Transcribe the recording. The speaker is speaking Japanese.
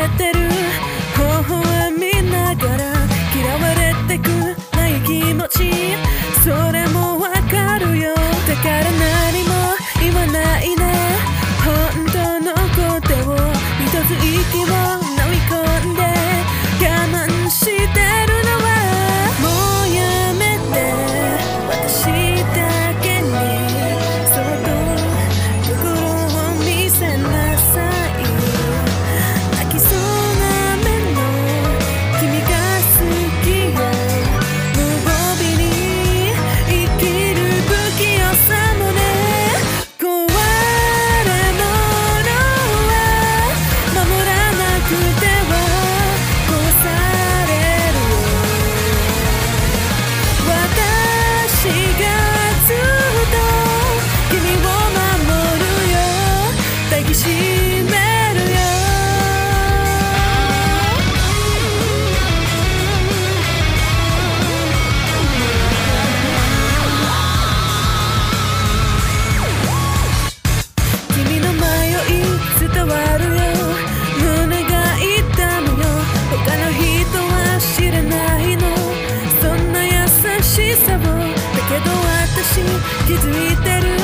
れてる微笑みながら嫌われてくない気持ち、それもわかるよ。だから何も言わないな、本当のことを一つ息を飲み込んで我慢してるのはもうやめて、私だけにそっと心を見せなさい。泣きそうな目の君が好きよ、無防備に生きる不器用さもね。壊れ物は守らなくては壊されるよ。私がずっと君を守るよ、抱きしめるよ。君の迷い伝わるよ、胸が痛むよ。他の人は知らないの、そんな優しさを。だけど私気づいてる